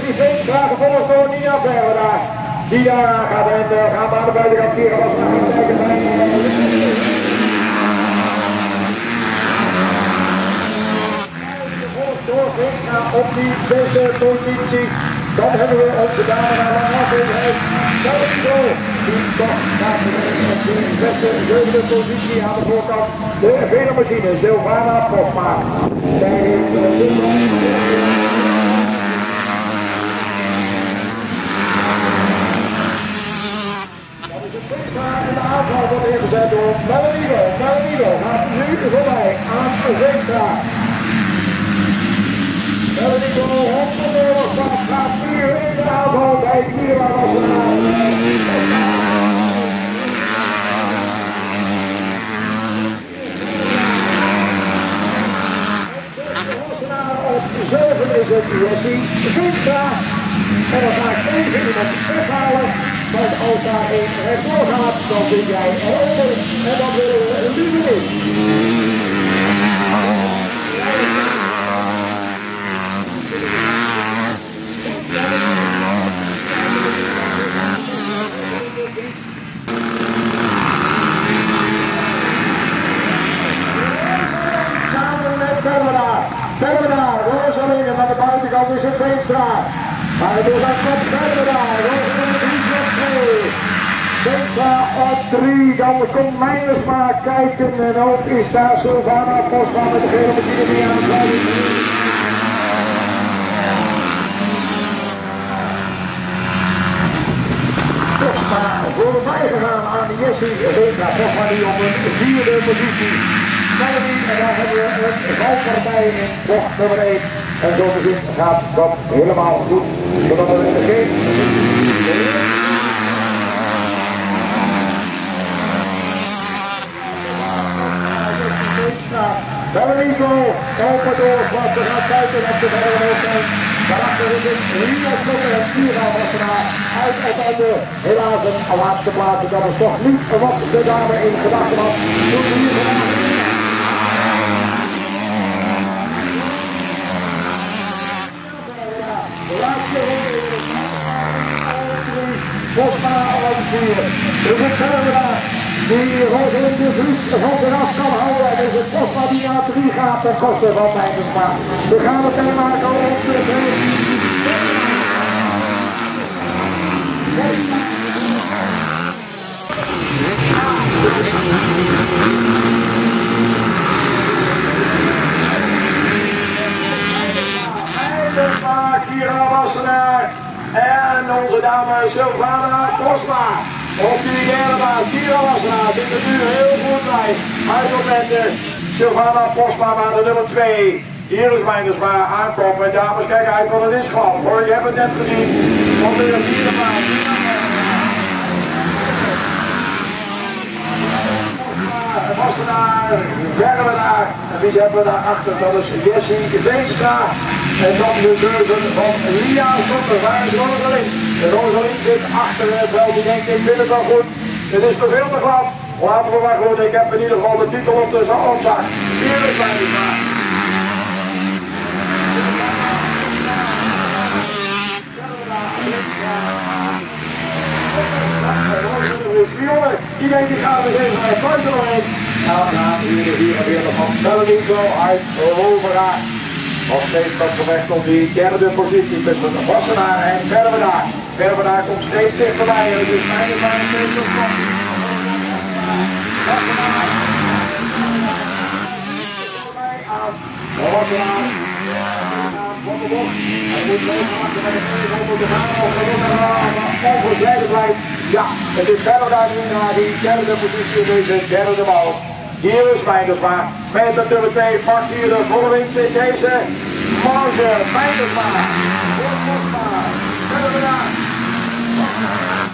Jessie Veenstra, gevolgd door Nina Verweda. Die daar gaat en gaat aan de buitenkant keren als we naar gaan kijken bij. Door Veenstra op die beste positie. Dan hebben we onze dame naar lange afwezigheid. Melanie die toch gaat de beste zevende positie aan de voorkant. De vele machine, Sylvana Postma. Zij heeft en de aanval wordt ingezet door Melanie. Melanie gaat nu voorbij aan Veenstra. Melanie gaat 4 in de aanval bij Kira Wassenaar. Op 7 is het Jessie Veenstra. En dan ga ik even iemand weghalen. Want als daar een rechtdoor gaat, dan zit jij eronder. En dan willen we een liever in. Samen met Verweda, Rosalingen aan de buitenkant is het Veenstra. Maar het is aan kop Verweda, Rosalingen is op 2. Veenstra op 3, dan komt Meinersma kijken en ook is daar Sylvana Postma met de gele machine die aan het Postma voorbij gegaan aan Jessie Veenstra, Postma die op een 4e positie. Melanie, en daar hebben we een valpartij in bocht nummer 1. En zo te zien gaat dat helemaal goed. Zodat we geen... Melanie open doorslag, we gaan kijken op de verre hoogte. Daarachter is het Ria Klokker en Kira Wassenaar uit Ottende. Helaas een laatste plaats. Dat is toch niet wat de dame in gedachten had. Toen hier gedaan. De laatste ronde is Postma op 4. Dus het Verweda die Rosalind de Vries van zich af kan houden. Dus het Postma die naar 3 gaat ten koste van Meinersma. We gaan het meteen maken op de Meinersma, Kira Wassenaar en onze dame Sylvana Postma. Op die derde baan, Kira Wassenaar zit er nu heel goed bij. Uit op met de Sylvana Postma naar de nummer 2. Hier is Meinersma aankomen. Dames, kijk uit, want het is glad hoor. Je hebt het net gezien. Op de vierde baan. Wassenaar, Verweda. En wie hebben we daarachter? Dat is Jessie Veenstra. En dan de 7 van Ria Stokker. Waar is Rosalind? De Rosalind zit achter het veld. Die denkt, ik vind het wel goed. Het is me veel te glad. Laten we maar goed. Ik heb in ieder geval de titel op de opzak. Hier is Meinersma. Die denkt, ik ga er eens even naar buiten doorheen. Nou, dan gaan we hier weer van Melanie uit Rovera. Nog steeds dat gevecht op die derde positie tussen Wassenaar en Verweda. Verweda komt steeds dichterbij en het is Meinersma nog steeds op kop. Wassenaar. Wassenaar. Van de bocht. Hij moet even achter bij de vleugel moeten gaan. Of er onverzijdig blijft. Ja, het is Verweda nu naar die derde positie in deze derde bal. Hier is Meinersma. Met de nummer 2 pakt hier de volle winst in deze marge. Meinersma. Voor Postma. Verweda.